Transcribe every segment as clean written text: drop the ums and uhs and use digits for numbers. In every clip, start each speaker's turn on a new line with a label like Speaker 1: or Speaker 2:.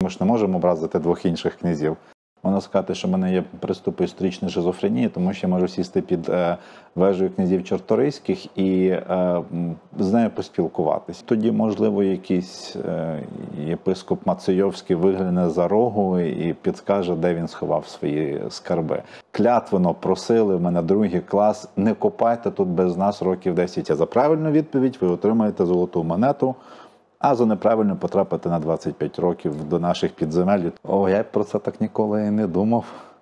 Speaker 1: Ми ж не можемо образити двох інших князів. Можна сказати, що в мене є приступи історичної шизофренії, тому що я можу сісти під вежею князів Чорторийських і з нею поспілкуватись. Тоді, можливо, якийсь єпископ Мацейовський вигляне за рогу і підскаже, де він сховав свої скарби. Клятвено просили в мене другий клас: не копайте тут без нас років 10. А за правильну відповідь ви отримаєте золоту монету, а за неправильно потрапити на 25 років до наших підземель. О, я про це так ніколи і не думав.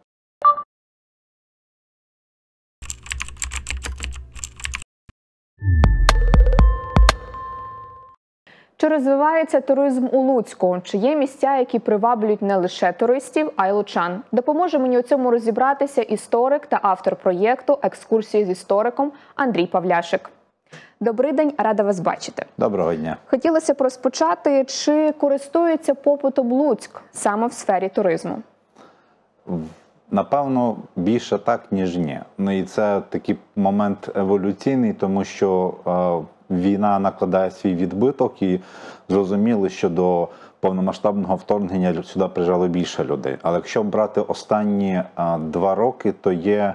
Speaker 2: Чи розвивається туризм у Луцьку? Чи є місця, які приваблюють не лише туристів, а й лучан? Допоможе мені у цьому розібратися історик та автор проєкту «Екскурсії з істориком» Андрій Павляшик. Добрий день, рада вас бачити.
Speaker 1: Доброго дня.
Speaker 2: Хотілося б розпочати, чи користується попитом Луцьк саме в сфері туризму?
Speaker 1: Напевно, більше так, ніж ні. Ну і це такий момент еволюційний, тому що війна накладає свій відбиток, і зрозуміло, що до повномасштабного вторгнення сюди приїжджало більше людей. Але якщо брати останні 2 роки, то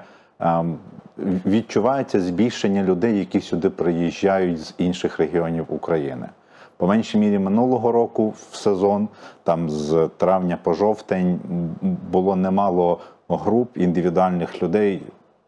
Speaker 1: відчувається збільшення людей, які сюди приїжджають з інших регіонів України. По меншій мірі минулого року в сезон, там з травня по жовтень, було немало груп індивідуальних людей,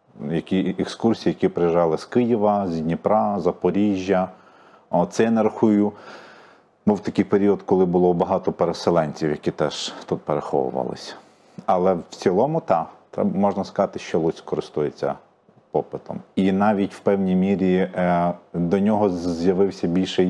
Speaker 1: екскурсії, які приїжджали з Києва, з Дніпра, Запоріжжя. Це я не рахую. Був такий період, коли було багато переселенців, які теж тут переховувалися. Але в цілому, так, можна сказати, що Луцьк користується попитом. І навіть в певній мірі до нього з'явився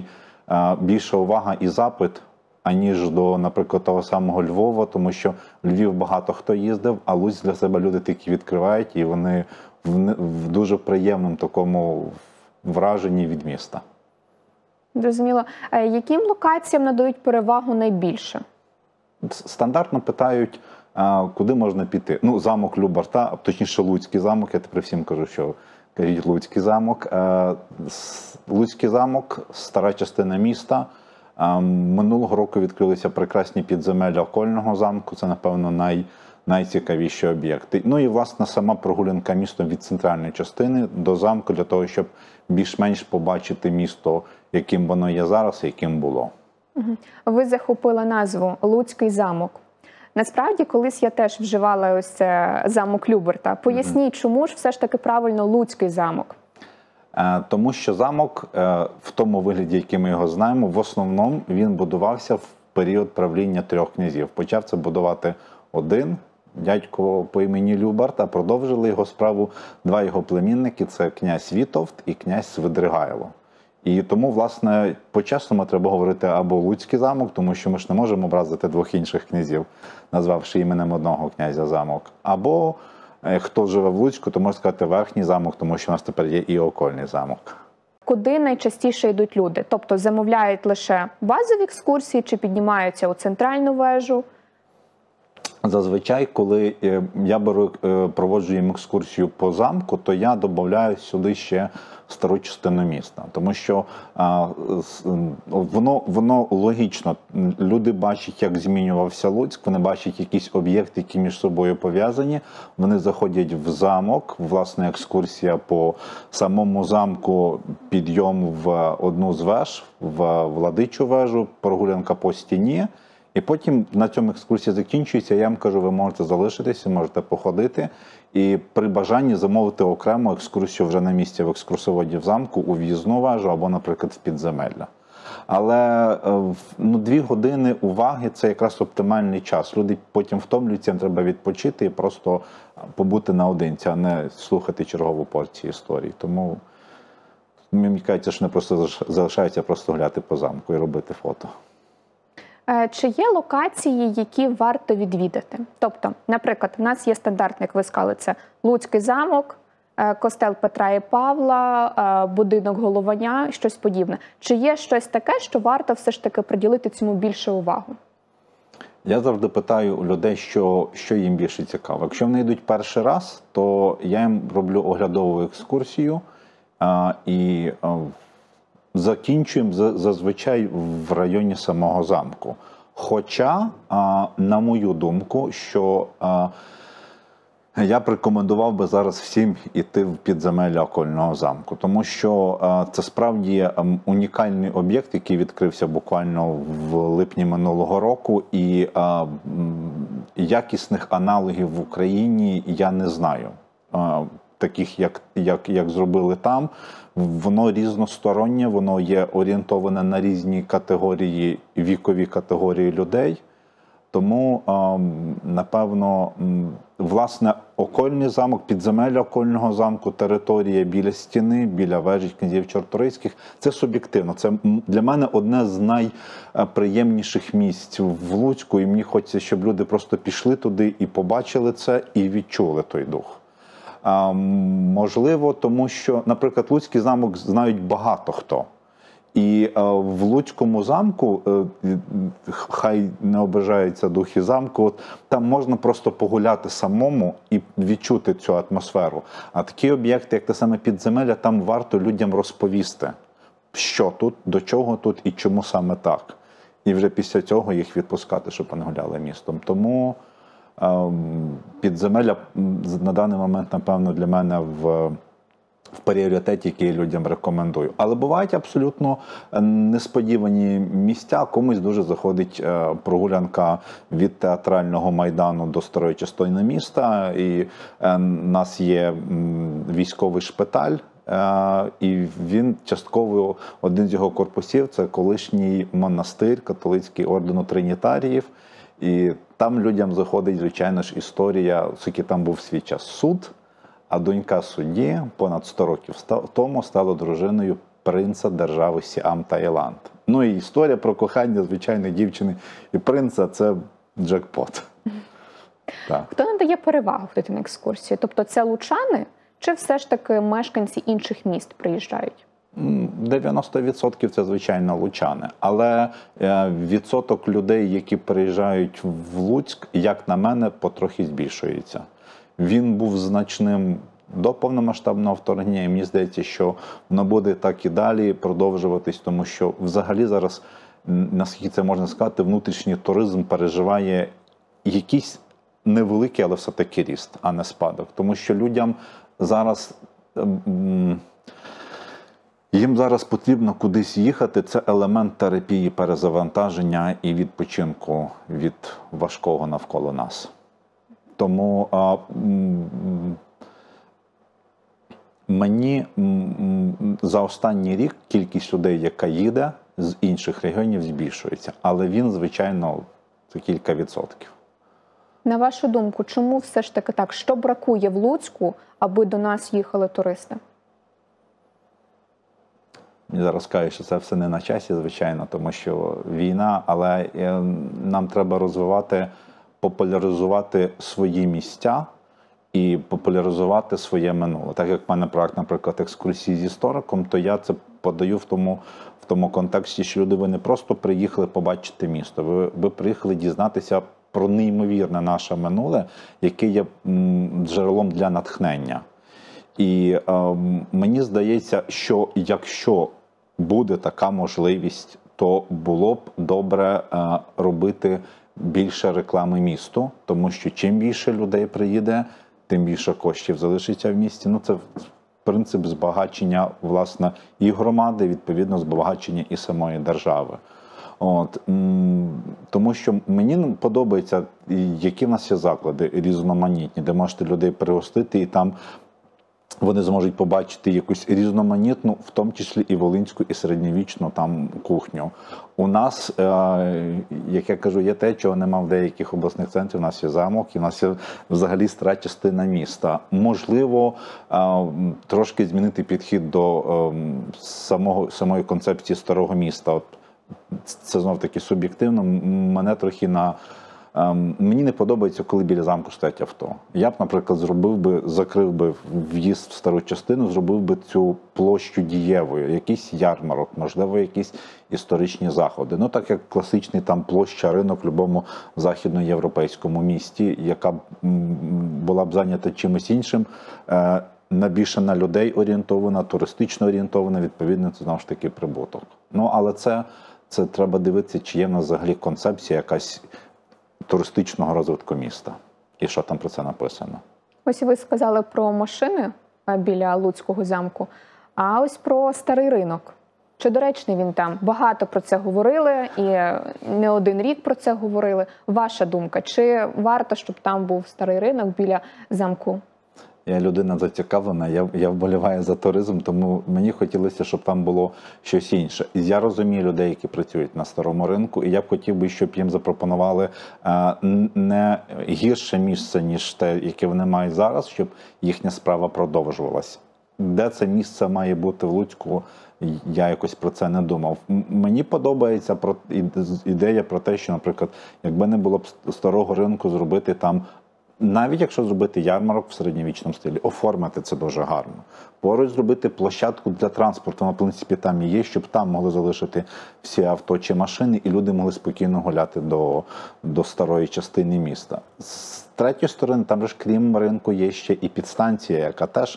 Speaker 1: більша увага і запит, аніж до, наприклад, того самого Львова, тому що в Львів багато хто їздив, а Луцьк для себе люди такі відкривають, і вони в дуже приємному такому враженні від міста.
Speaker 2: Зрозуміло. Яким локаціям надають перевагу найбільше?
Speaker 1: Стандартно питають, куди можна піти. Ну, замок Любарта, точніше Луцький замок, я тепер всім кажу, що кажіть Луцький замок. Луцький замок, стара частина міста. Минулого року відкрилися прекрасні підземелля Окольного замку, це, напевно, найцікавіші об'єкти. Ну і, власне, сама прогулянка містом від центральної частини до замку, для того, щоб більш-менш побачити місто, яким воно є зараз і яким було.
Speaker 2: Ви захопили назву «Луцький замок». Насправді, колись я теж вживала ось це замок Люберта. Поясніть, чому ж все ж таки правильно Луцький замок?
Speaker 1: Тому що замок в тому вигляді, який ми його знаємо, в основному він будувався в період правління 3 князів. Почав це будувати один дядько по імені Любарт, а продовжили його справу 2 його племінники – це князь Вітовт і князь Свидригайло. І тому, власне, по-чесному треба говорити або Луцький замок, тому що ми ж не можемо образити 2 інших князів, назвавши іменем одного князя замок. Або, хто живе в Луцьку, то можна сказати Верхній замок, тому що у нас тепер є і Окольний замок.
Speaker 2: Куди найчастіше йдуть люди? Тобто замовляють лише базові екскурсії чи піднімаються у центральну вежу?
Speaker 1: Зазвичай, коли я проводжу їм екскурсію по замку, то я додаю сюди ще стару частину міста. Тому що воно логічно. Люди бачать, як змінювався Луцьк, вони бачать якісь об'єкти, які між собою пов'язані. Вони заходять в замок, власне, екскурсія по самому замку, підйом в одну з веж, в Владичу вежу, прогулянка по стіні. І потім на цьому екскурсія закінчується, я вам кажу, ви можете залишитися, можете походити і при бажанні замовити окрему екскурсію вже на місці в екскурсоводі в замку, у в'їзну вежу або, наприклад, в підземелля. Але 2 години уваги – це якраз оптимальний час. Люди потім втомлюються, їм треба відпочити і просто побути наодинці, а не слухати чергову порцію історії. Тому мені кажеться, що не просто залишаються просто гуляти по замку і робити фото.
Speaker 2: Чи є локації, які варто відвідати? Тобто, наприклад, у нас є стандартний, як ви сказали, це Луцький замок, костел Петра і Павла, будинок Голованя, щось подібне. Чи є щось таке, що варто все ж таки приділити цьому більше увагу?
Speaker 1: Я завжди питаю у людей, що їм більше цікаво. Якщо вони йдуть перший раз, то я їм роблю оглядову екскурсію і закінчуємо зазвичай в районі самого замку. Хоча, на мою думку, що я б рекомендував би зараз всім іти в підземелля окольного замку, тому що це справді унікальний об'єкт, який відкрився буквально в липні минулого року, і якісних аналогів в Україні я не знаю. Таких, як зробили там, воно різностороннє, воно є орієнтоване на різні категорії, вікові категорії людей. Тому, напевно, власне, окольний замок, підземелля окольного замку, територія біля стіни, біля вежі князів Чорторийських – це суб'єктивно. Це для мене одне з найприємніших місць в Луцьку, і мені хочеться, щоб люди просто пішли туди і побачили це, і відчули той дух. Можливо, тому що, наприклад, Луцький замок знають багато хто. І в Луцькому замку, хай не обижаються духи замку, от, там можна просто погуляти самому і відчути цю атмосферу. А такі об'єкти, як те саме підземелля, там варто людям розповісти, що тут, до чого тут і чому саме так. І вже після цього їх відпускати, щоб вони гуляли містом. Тому підземелля на даний момент, напевно, для мене в пріоритеті, який я людям рекомендую. Але бувають абсолютно несподівані місця. Комусь дуже заходить прогулянка від Театрального майдану до старої частини міста. І у нас є військовий шпиталь, і він частково, один з його корпусів, це колишній монастир католицький ордену Тринітаріїв. І там людям заходить, звичайно ж, історія, оскільки там був свій час суд, а донька судді понад 100 років тому стала дружиною принца держави Сіам Таїланд. Ну і історія про кохання звичайної дівчини і принца – це джекпот. Так.
Speaker 2: Хто надає перевагу ходити на екскурсії? Тобто це лучани чи все ж таки мешканці інших міст приїжджають?
Speaker 1: 90% це, звичайно, лучани. Але відсоток людей, які приїжджають в Луцьк, як на мене, потрохи збільшується. Він був значним до повномасштабного вторгнення, і мені здається, що воно буде так і далі продовжуватись, тому що взагалі зараз, наскільки це можна сказати, внутрішній туризм переживає якийсь невеликий, але все-таки ріст, а не спадок. Тому що людям зараз... Їм зараз потрібно кудись їхати, це елемент терапії перезавантаження і відпочинку від важкого навколо нас. Тому мені за останній рік кількість людей, яка їде з інших регіонів, збільшується. Але він, звичайно, це кілька відсотків.
Speaker 2: На вашу думку, чому все ж таки так? Що бракує в Луцьку, аби до нас їхали туристи?
Speaker 1: Мені зараз кажуть, що це все не на часі, звичайно, тому що війна, але нам треба розвивати, популяризувати свої місця і популяризувати своє минуле. Так як в мене проект, наприклад, екскурсії з істориком, то я це подаю в тому контексті, що люди, ви не просто приїхали побачити місто, ви приїхали дізнатися про неймовірне наше минуле, яке є джерелом для натхнення. І мені здається, що якщо буде така можливість, то було б добре робити більше реклами місту, тому що чим більше людей приїде, тим більше коштів залишиться в місті. Ну, це принцип збагачення, власне, і громади, відповідно, збагачення і самої держави. От, тому що мені подобається, які в нас є заклади різноманітні, де можете людей пригостити, і там вони зможуть побачити якусь різноманітну, в тому числі і волинську, і середньовічну там кухню. У нас, як я кажу, є те, чого нема в деяких обласних центрів. У нас є замок, і у нас є взагалі стара частина міста. Можливо, трошки змінити підхід до самої концепції старого міста. От, це знов-таки суб'єктивно. Мене трохи мені не подобається, коли біля замку стоять авто. Я б, наприклад, закрив би в'їзд в стару частину, зробив би цю площу дієвою, якийсь ярмарок, можливо, якісь історичні заходи. Ну, так як класичний там площа, ринок в будь-якому західноєвропейському місті, яка була б зайнята чимось іншим, більше на людей орієнтована, туристично орієнтована, відповідно, це, знову ж таки, прибуток. Ну, але це треба дивитися, чи є в нас взагалі концепція якась туристичного розвитку міста. І що там про це написано.
Speaker 2: Ось ви сказали про машини біля Луцького замку, а ось про старий ринок. Чи доречний він там? Багато про це говорили і не один рік про це говорили. Ваша думка, чи варто, щоб там був старий ринок біля замку?
Speaker 1: Я людина зацікавлена, я вболіваю за туризм, тому мені хотілося, щоб там було щось інше. І я розумію людей, які працюють на старому ринку, і я б хотів би, щоб їм запропонували не гірше місце, ніж те, яке вони мають зараз, щоб їхня справа продовжувалась. Де це місце має бути в Луцьку, я якось про це не думав. Мені подобається ідея про те, що, наприклад, якби не було б старого ринку, зробити там, навіть якщо зробити ярмарок в середньовічному стилі, оформити це дуже гарно. Поруч зробити площадку для транспорту, на принципі, там і є, щоб там могли залишити всі авто чи машини, і люди могли спокійно гуляти до старої частини міста. З третьої сторони, там ж крім ринку є ще і підстанція, яка теж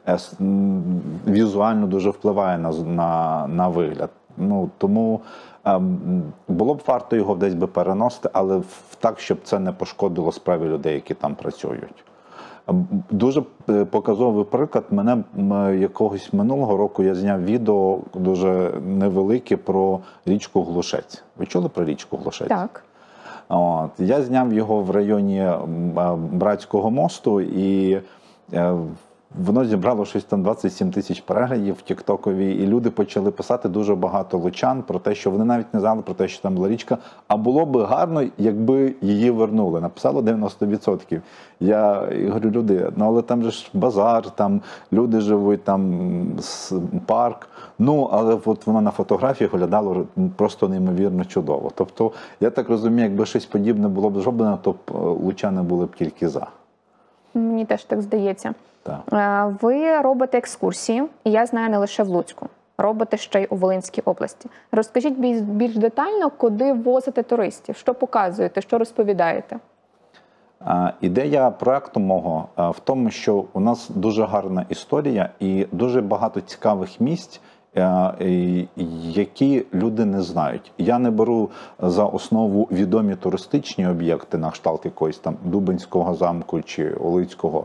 Speaker 1: візуально дуже впливає на вигляд. Тому було б варто його десь би переносити, але так, щоб це не пошкодило справі людей, які там працюють. Дуже показовий приклад. Мене якогось минулого року я зняв відео дуже невелике про річку Глушець. Ви чули про річку Глушець?
Speaker 2: Так.
Speaker 1: Я зняв його в районі Братського мосту, і воно зібрало щось там 27 тисяч переглядів в тіктокові, і люди почали писати дуже багато лучан про те, що вони навіть не знали про те, що там була річка, а було би гарно, якби її вернули. Написало 90%. Я говорю, люди, але там же ж базар, там люди живуть, там парк. Але от воно на фотографії виглядало просто неймовірно чудово. Тобто, я так розумію, якби щось подібне було б зроблено, то лучани були б тільки за.
Speaker 2: Мені теж так здається.
Speaker 1: Так.
Speaker 2: Ви робите екскурсії, і я знаю, не лише в Луцьку. Робите ще й у Волинській області. Розкажіть більш детально, куди возите туристів, що показуєте, що розповідаєте?
Speaker 1: Ідея проекту мого в тому, що у нас дуже гарна історія і дуже багато цікавих місць, які люди не знають. Я не беру за основу відомі туристичні об'єкти на кшталт якоїсь там Дубинського замку чи Олицького.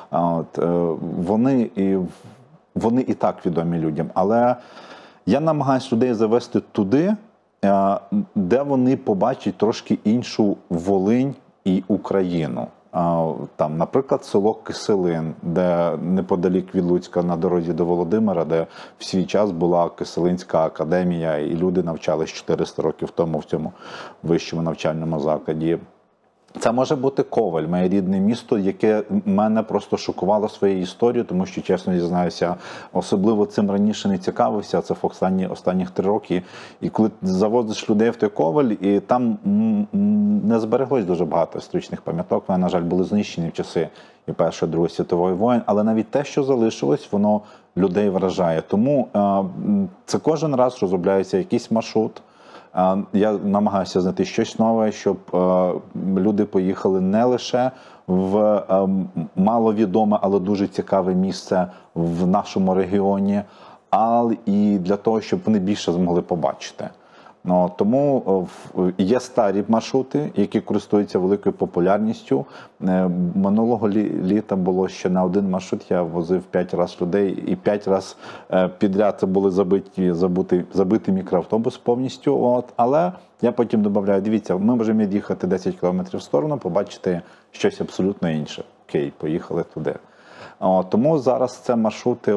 Speaker 1: Вони і так відомі людям. Але я намагаюся людей завести туди, де вони побачать трошки іншу Волинь і Україну. Там, наприклад, село Киселин, де неподалік від Луцька на дорозі до Володимира, де в свій час була Киселинська академія, і люди навчались 400 років тому в цьому вищому навчальному закладі. Це може бути Коваль, моє рідне місто, яке мене просто шокувало своєю історією, тому що, чесно дізнаюся, особливо цим раніше не цікавився, це в останніх 3 роки. І коли завозиш людей в той Коваль, і там не збереглось дуже багато історичних пам'яток, вони, на жаль, були знищені в часи і Першої, і Другої світової воєн, але навіть те, що залишилось, воно людей вражає. Тому це кожен раз розробляється якийсь маршрут. Я намагаюся знайти щось нове, щоб люди поїхали не лише в маловідоме, але дуже цікаве місце в нашому регіоні, але і для того, щоб вони більше змогли побачити. Тому є старі маршрути, які користуються великою популярністю. Минулого літа було ще на один маршрут, я возив 5 разів людей, і 5 разів підряд це були забитий мікроавтобус повністю. Але я потім додаю, дивіться, ми можемо від'їхати 10 кілометрів в сторону, побачити щось абсолютно інше. Окей, поїхали туди. Тому зараз це маршрути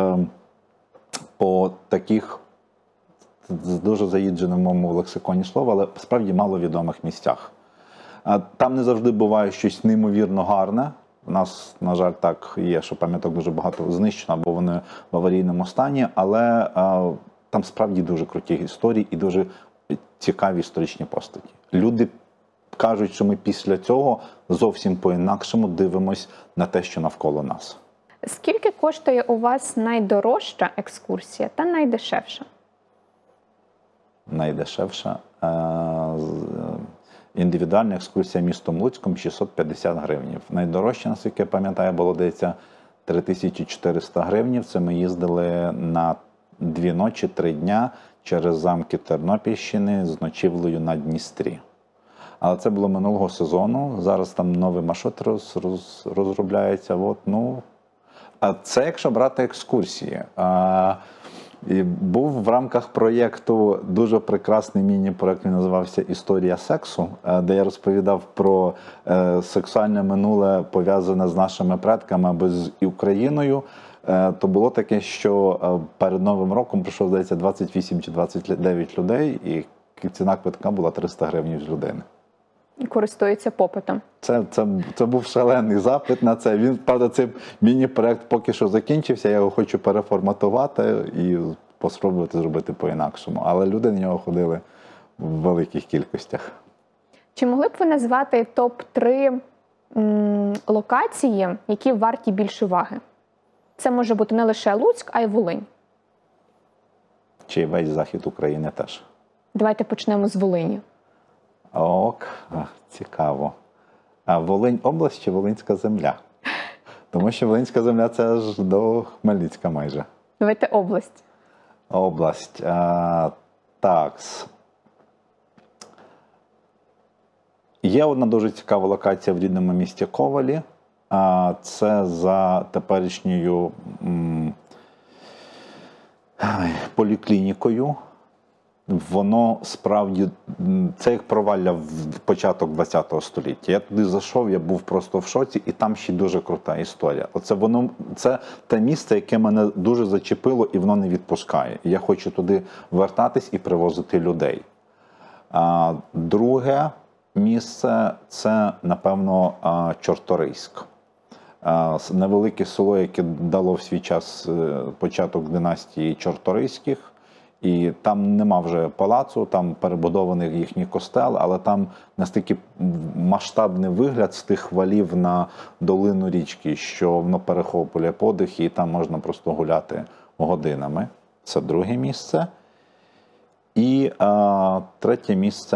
Speaker 1: по таких з дуже заїдженим в моєму лексиконі слова, але справді маловідомих місцях. Там не завжди буває щось неймовірно гарне. У нас, на жаль, так є, що пам'яток дуже багато знищено, або вони в аварійному стані, але там справді дуже круті історії і дуже цікаві історичні постаті. Люди кажуть, що ми після цього зовсім по-інакшому дивимось на те, що навколо нас.
Speaker 2: Скільки коштує у вас найдорожча екскурсія та найдешевша?
Speaker 1: Найдешевша індивідуальна екскурсія містом Луцьком 650 гривень. Найдорожча, наскільки я пам'ятаю, було десь 3400 гривень. Це ми їздили на 2 ночі, 3 дня через замки Тернопільщини з ночівлею на Дністрі. Але це було минулого сезону. Зараз там новий маршрут розробляється. От, ну. А це якщо брати екскурсії. І був в рамках проєкту дуже прекрасний міні-проєкт, він називався «Історія сексу», де я розповідав про сексуальне минуле, пов'язане з нашими предками або з Україною. То було таке, що перед Новим роком прийшло, здається, 28 чи 29 людей, і ціна квитка була 300 гривень з людини.
Speaker 2: І користується попитом.
Speaker 1: Це був шалений запит на це. Він, правда, цей міні-проєкт поки що закінчився, я його хочу переформатувати і спробувати зробити по-інакшому. Але люди на нього ходили в великих кількостях.
Speaker 2: Чи могли б ви назвати топ-3 локації, які варті більше уваги? Це може бути не лише Луцьк, а й Волинь.
Speaker 1: Чи весь захід України теж?
Speaker 2: Давайте почнемо з Волині.
Speaker 1: Ок, цікаво. А Волинь область чи Волинська земля? Тому що Волинська земля – це аж до Хмельницька майже.
Speaker 2: Давайте область.
Speaker 1: Область. Так. Є одна дуже цікава локація в рідному місті Ковалі. Це за теперішньою поліклінікою. Воно справді, це як провалля в початок ХХ століття. Я туди зайшов, я був просто в шоці, і там ще дуже крута історія. Це те місце, яке мене дуже зачепило, і воно не відпускає. Я хочу туди вертатись і привозити людей. Друге місце – це, напевно, Чорторийськ. Невелике село, яке дало в свій час початок династії Чорторийських. І там нема вже палацу, там перебудований їхній костел, але там настільки масштабний вигляд з тих валів на долину річки, що воно перехоплює подих, і там можна просто гуляти годинами. Це друге місце. І третє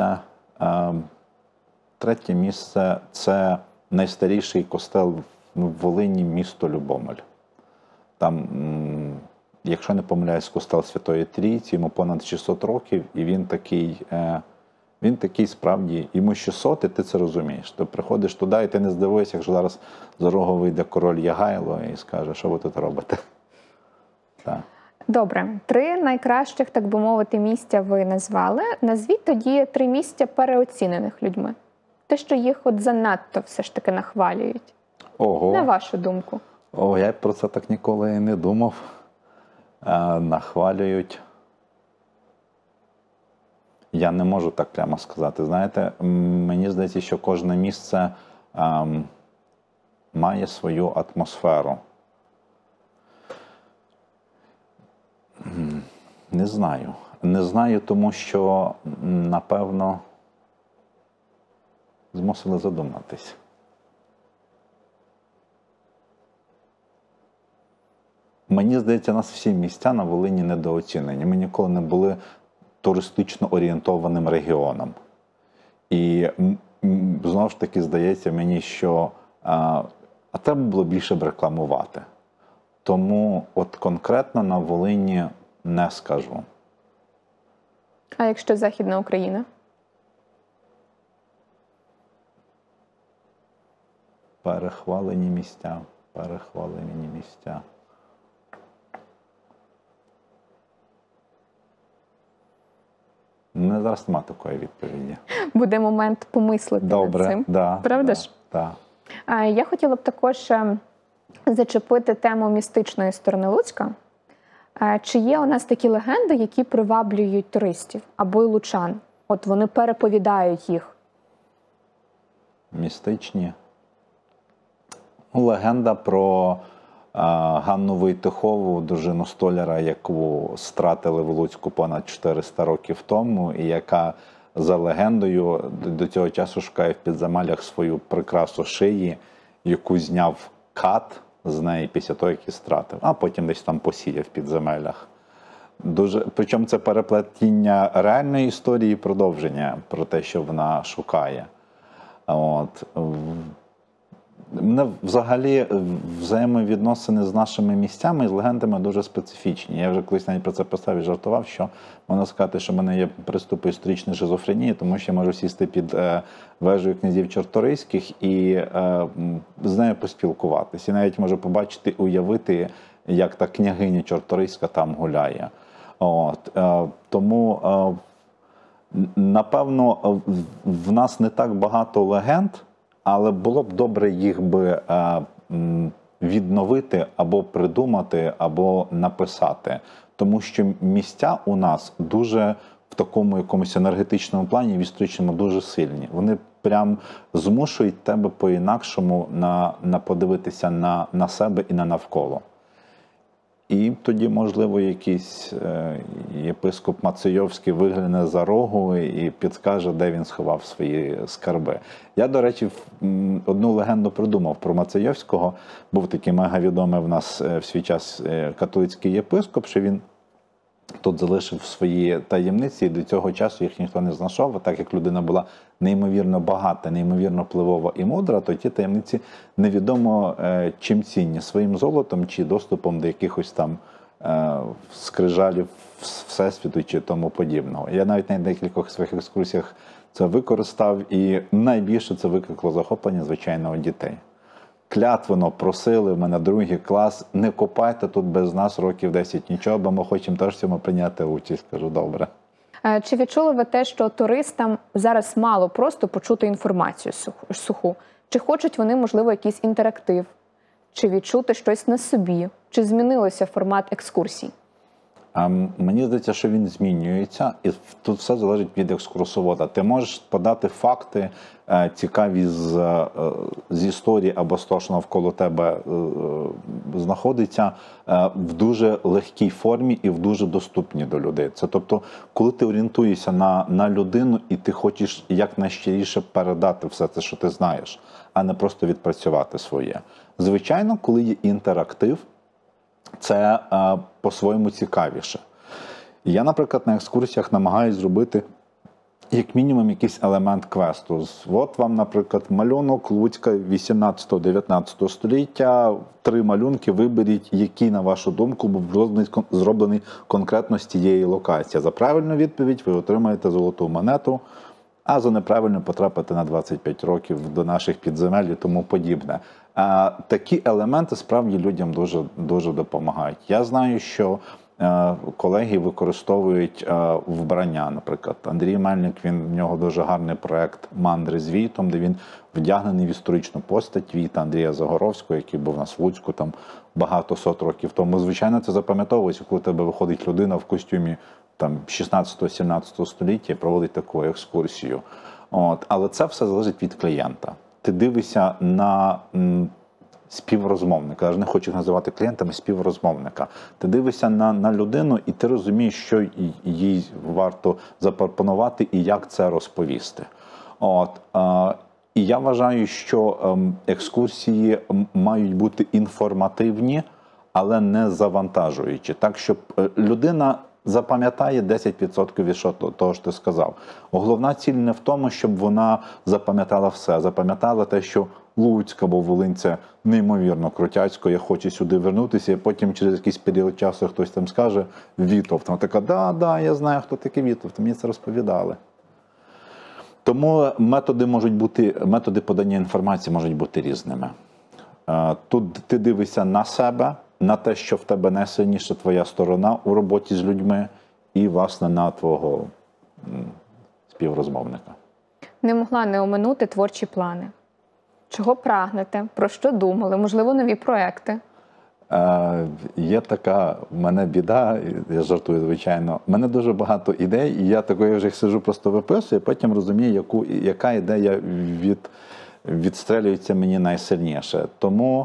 Speaker 1: місце – це найстаріший костел в Волині, місто Любомель. Там, якщо не помиляюсь, костел Святої Трійці, йому понад 600 років, і він такий справді, йому 600, і ти це розумієш. Ти приходиш туди, і ти не здивуєшся, якщо зараз за рогу вийде король Ягайло і скаже, що ви тут робите. Так.
Speaker 2: Добре. 3 найкращих, так би мовити, місця ви назвали. Назвіть тоді 3 місця переоцінених людьми. Те, що їх от занадто все ж таки нахвалюють.
Speaker 1: Ого.
Speaker 2: На вашу думку.
Speaker 1: О, я про це так ніколи і не думав. Нахвалюють. Я не можу так прямо сказати. Знаєте, мені здається, що кожне місце має свою атмосферу. Не знаю. Не знаю, тому що, напевно, змусили задуматись. Мені здається, нас всі місця на Волині недооцінені. Ми ніколи не були туристично орієнтованим регіоном. І знову ж таки здається мені, що треба було більше б рекламувати. Тому от конкретно на Волині не скажу.
Speaker 2: А якщо Західна Україна?
Speaker 1: Перехвалені місця. Не зараз нема такої відповіді.
Speaker 2: Буде момент помислити над цим.
Speaker 1: Да,
Speaker 2: правда ж?
Speaker 1: Да.
Speaker 2: Я хотіла б також зачепити тему містичної сторони Луцька. Чи є у нас такі легенди, які приваблюють туристів або й лучан? От вони переповідають їх.
Speaker 1: Містичні. Легенда про Ганну Войтихову, дружину столяра, яку стратили в Луцьку понад 400 років тому, і яка, за легендою, до цього часу шукає в підземеллях свою прикрасу шиї, яку зняв кат з неї після того, як її стратив, а потім десь там посіяв в підземеллях. Причому це переплетіння реальної історії і продовження про те, що вона шукає. Мене взагалі взаємовідносини з нашими місцями і з легендами дуже специфічні. Я вже колись навіть про це писав і жартував, що можна сказати, що в мене є приступи історичної шизофренії, тому що я можу сісти під вежею князів Чорторийських і з нею поспілкуватися. І навіть можу побачити, уявити, як та княгиня Чорторийська там гуляє. От, тому, напевно, в нас не так багато легенд, але було б добре їх би відновити або придумати, або написати. Тому що місця у нас дуже в такому якомусь енергетичному плані, в історичному, дуже сильні. Вони прям змушують тебе по-інакшому на подивитися на себе і на навколо. І тоді, можливо, якийсь єпископ Мацейовський вигляне за рогу і підскаже, де він сховав свої скарби. Я, до речі, одну легенду придумав про Мацейовського. Був такий мегавідомий в нас в свій час католицький єпископ, що він тут залишив свої таємниці, і до цього часу їх ніхто не знайшов. А так як людина була неймовірно багата, неймовірно впливова і мудра, то ті таємниці невідомо чим цінні, своїм золотом чи доступом до якихось там скрижалів Всесвіту чи тому подібного. Я навіть на декількох своїх екскурсіях це використав, і найбільше це викликало захоплення, звичайно, у дітей. Клятвено просили в мене другий клас, не копайте тут без нас років 10 нічого, бо ми хочемо теж в цьому прийняти участь. Кажу, добре.
Speaker 2: Чи відчули ви те, що туристам зараз мало просто почути інформацію суху? Чи хочуть вони, можливо, якийсь інтерактив? Чи відчути щось на собі? Чи змінився формат екскурсій?
Speaker 1: Мені здається, що він змінюється, і тут все залежить від екскурсовода. Ти можеш подати факти цікаві з історії або з того, що навколо тебе знаходиться, в дуже легкій формі і в дуже доступні до людей. Це тобто, коли ти орієнтуєшся на людину і ти хочеш якнайщиріше передати все це, що ти знаєш, а не просто відпрацювати своє. Звичайно, коли є інтерактив, це по-своєму цікавіше. Я, наприклад, на екскурсіях намагаюся зробити як мінімум якийсь елемент квесту. От вам, наприклад, малюнок Луцька 18-19 століття, 3 малюнки, виберіть, який, на вашу думку, був зроблений конкретно з тієї локації. За правильну відповідь ви отримаєте золоту монету, а за неправильну потрапите на 25 років до наших підземель і тому подібне. Такі елементи справді людям дуже, дуже допомагають. Я знаю, що колеги використовують вбрання, наприклад. Андрій Мельник, в нього дуже гарний проект «Мандри з Війтом», де він вдягнений в історичну постать Війта Андрія Загоровського, який був у нас в Луцьку там багато сот років тому. Звичайно, це запам'ятовується, коли у тебе виходить людина в костюмі там 16-17 століття і проводить таку екскурсію. Але це все залежить від клієнта. Ти дивишся на співрозмовника, я ж не хочу їх називати клієнтами, співрозмовника. Ти дивишся на людину і ти розумієш, що їй варто запропонувати і як це розповісти. І я вважаю, що екскурсії мають бути інформативні, але не завантажуючі. Так, щоб людина запам'ятає 10% від того, що ти сказав. Головна ціль не в тому, щоб вона запам'ятала все. Запам'ятала те, що Луцьк або Волинь – це неймовірно крутяцько, я хочу сюди вернутися, і потім через якийсь період часу хтось там скаже «Вітовт». Вона така «Да, я знаю, хто такий Вітовт, мені це розповідали». Тому методи подання інформації можуть бути різними. Тут ти дивишся на себе, на те, що в тебе найсильніша твоя сторона у роботі з людьми, і, власне, на твого співрозмовника.
Speaker 2: Не могла не оминути творчі плани. Чого прагнете? Про що думали? Можливо, нові проекти?
Speaker 1: Є така в мене біда, я жартую, звичайно. У мене дуже багато ідей, і я такої вже їх сиджу, просто виписую, і потім розумію, яка ідея відстрелюється мені найсильніше. Тому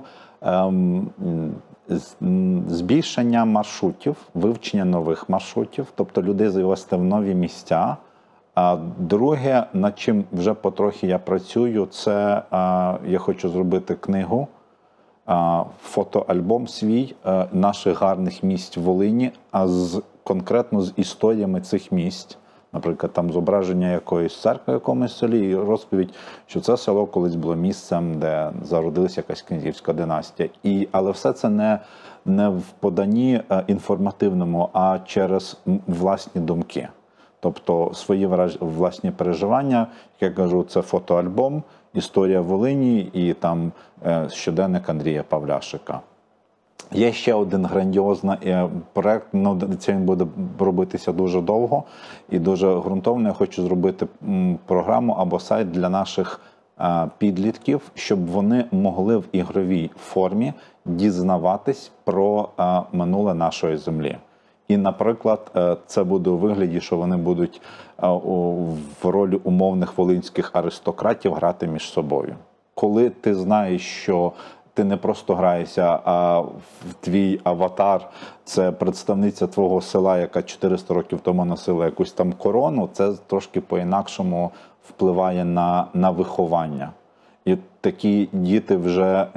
Speaker 1: збільшення маршрутів, вивчення нових маршрутів, тобто людей завести в нові місця. А друге, над чим вже потрохи я працюю, це я хочу зробити книгу, фотоальбом свій наших гарних місць в Волині, конкретно з історіями цих місць. Наприклад, там зображення якоїсь церкви в якомусь селі і розповідь, що це село колись було місцем, де зародилася якась князівська династія. Але все це не в поданні інформативному, а через власні думки. Тобто свої власні переживання, як я кажу, це фотоальбом, історія Волині і там щоденник Андрія Павляшика. Є ще один грандіозний проект, це він буде робитися дуже довго і дуже ґрунтовно. Я хочу зробити програму або сайт для наших підлітків, щоб вони могли в ігровій формі дізнаватись про минуле нашої землі. І, наприклад, це буде у вигляді, що вони будуть в ролі умовних волинських аристократів грати між собою. Коли ти знаєш, що ти не просто граєшся, а твій аватар – це представниця твого села, яка 400 років тому носила якусь там корону, це трошки по-інакшому впливає на виховання. І такі діти вже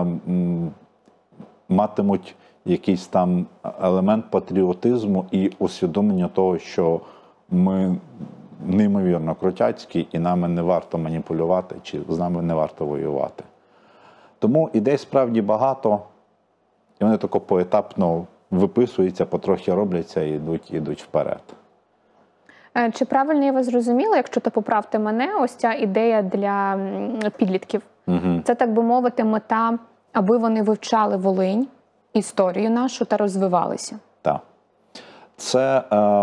Speaker 1: матимуть якийсь там елемент патріотизму і усвідомлення того, що ми неймовірно крутяцькі і нами не варто маніпулювати, чи з нами не варто воювати. Тому ідей справді багато, і вони тако поетапно виписуються, потрохи робляться і йдуть вперед.
Speaker 2: Чи правильно я вас зрозуміла, якщо то поправте мене, ось ця ідея для підлітків? Угу. Це, так би мовити, мета, аби вони вивчали Волинь, історію нашу та розвивалися?
Speaker 1: Так. Це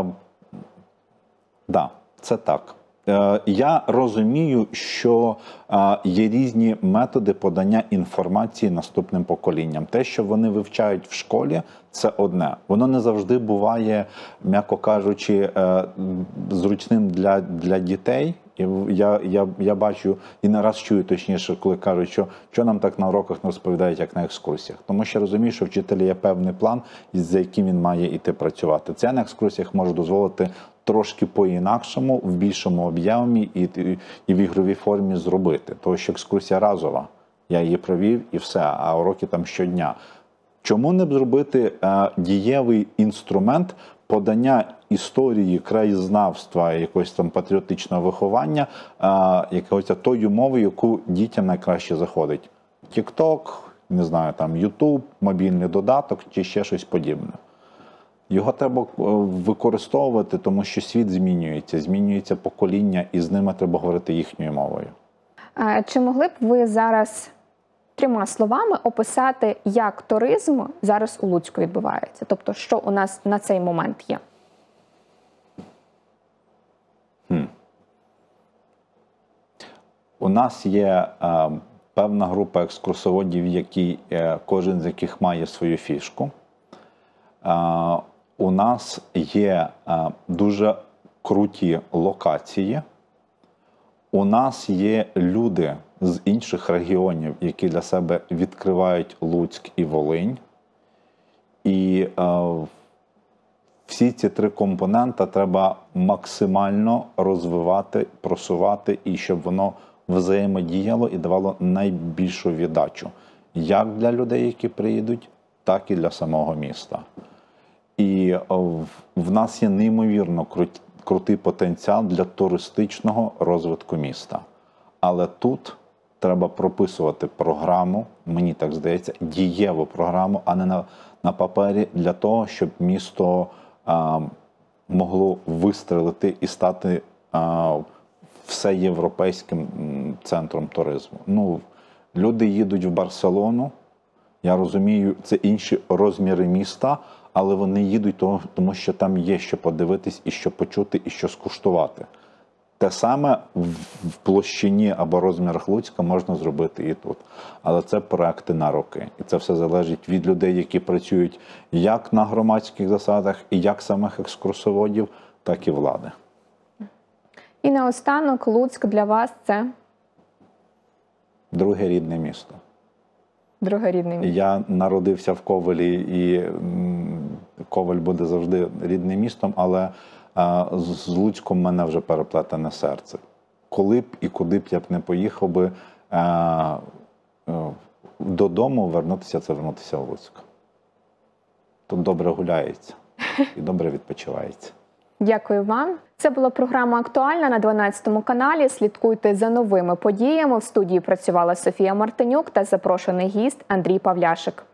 Speaker 1: так. Я розумію, що є різні методи подання інформації наступним поколінням. Те, що вони вивчають в школі, це одне. Воно не завжди буває, м'яко кажучи, зручним для дітей. Я бачу і не раз чую, точніше, коли кажуть, що нам так на уроках не розповідають, як на екскурсіях. Тому що розумію, що вчителя є певний план, за яким він має йти працювати. Це на екскурсіях може дозволити трошки по-інакшому, в більшому об'ємі і в ігровій формі зробити. Тому що екскурсія разова. Я її провів і все, а уроки там щодня. Чому не б зробити дієвий інструмент подання історії, краєзнавства, якогось там патріотичного виховання, якогось тою мовою, яку дітям найкраще заходить? TikTok, не знаю, там YouTube, мобільний додаток чи ще щось подібне. Його треба використовувати, тому що світ змінюється покоління, і з ними треба говорити їхньою мовою.
Speaker 2: Чи могли б ви зараз 3 словами описати, як туризм зараз у Луцьку відбувається? Тобто, що у нас на цей момент є? У нас є певна група екскурсоводів, кожен з яких має свою фішку. У нас є дуже круті локації. У нас є люди з інших регіонів, які для себе відкривають Луцьк і Волинь. І всі ці 3 компоненти треба максимально розвивати, просувати, і щоб воно взаємодіяло і давало найбільшу віддачу. Як для людей, які приїдуть, так і для самого міста. І в нас є неймовірно крутий потенціал для туристичного розвитку міста. Але тут треба прописувати програму, мені так здається, дієву програму, а не на папері, для того, щоб місто могло вистрелити і стати всеєвропейським центром туризму. Люди їдуть в Барселону, я розумію, це інші розміри міста, але вони їдуть, тому що там є що подивитись, і що почути, і що скуштувати. Те саме в площині або розмірах Луцька можна зробити і тут. Але це проекти на роки. І це все залежить від людей, які працюють як на громадських засадах, і як самих екскурсоводів, так і влади. І наостанок, Луцьк для вас – це?
Speaker 1: Друге рідне місто.
Speaker 2: Друге рідне місто.
Speaker 1: Я народився в Ковелі, і Ковель буде завжди рідним містом, але з Луцьком мене вже переплетене серце. Коли б і куди б я б не поїхав би додому, вернутися в Луцьк. Тут добре гуляється і добре відпочивається.
Speaker 2: Дякую вам. Це була програма «Актуальна» на 12 каналі. Слідкуйте за новими подіями. В студії працювала Софія Мартинюк та запрошений гість Андрій Павляшик.